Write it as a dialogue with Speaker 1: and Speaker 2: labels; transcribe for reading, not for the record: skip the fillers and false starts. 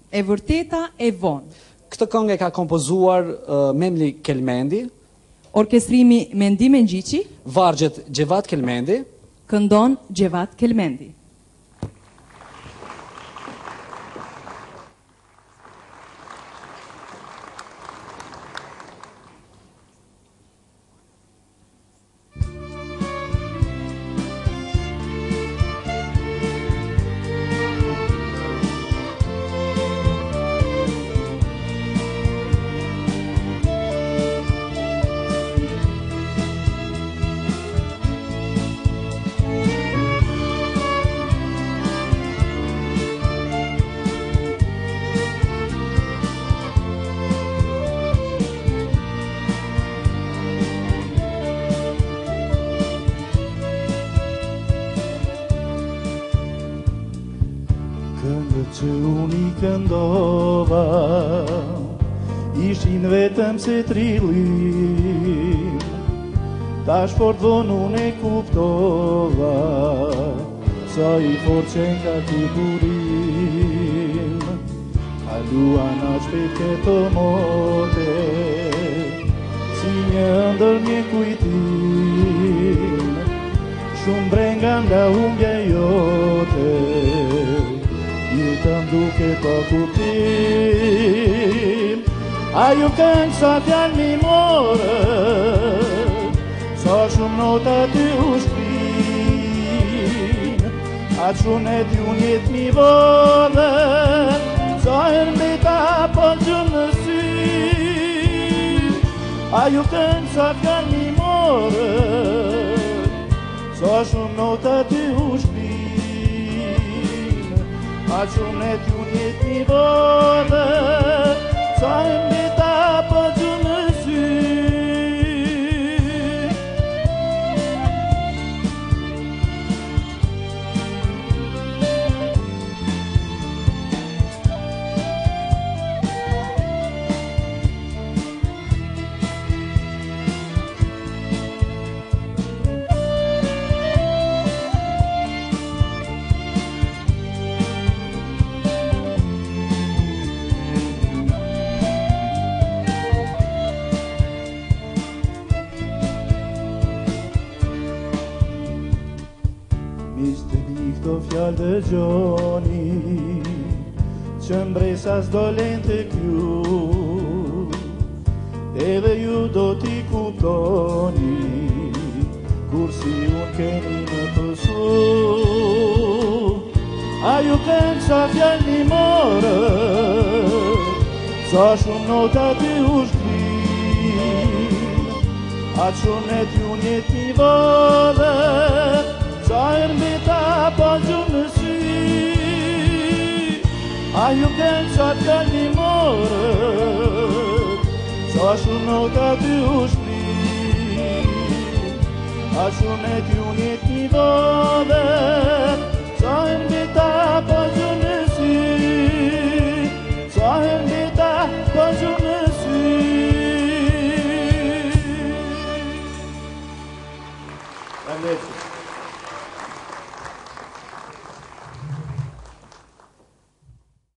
Speaker 1: E vërteta e vonë.
Speaker 2: Këtë këngë e ka kompozuar Memli Kelmendi,
Speaker 1: Orkestrimi Mendi Mengjiçi,
Speaker 2: vargjet Gjevat Kelmendi,
Speaker 1: këndon Gjevat Kelmendi.
Speaker 3: Këngët që unë I këndova ishin vetëm se trillim, tash fort vonë unë e kuptova sa I fort që nga t'i burim. Kaluan aq shpejt këto mote si një ëndër një kujtim, shumë brenga nga humbja jote, jetëm duke pa kuptim. Ajo këngë sa fjalë mi morë, sa shumë nota ty u shkrin, atë shumë e t'ju njetë mi vodhe, sa hermbeta po gjumë në sy. Ajo këngë sa fjalë mi morë, sa shumë nota ty u shkrin, atë shumë e t'ju njetë mi vodhe, sa hermbeta po gjumë në sy. Miqtë mi këto fjalë dëgjoni, që mbresa s'dolen të ju, edhe ju do t'i kuptoni, kur si unë keni më pësu. Ajo këngë sa fjalë një morë, sa shumë nota ty u shkrin, atë shumë e t'ju njetë një vodhe, sa hermbeta po gjumë në sy. Ajo këngë sa fjalë një morë, sa shumë nota ty u shkrin, atë shumë e t'ju njetë një vodhe,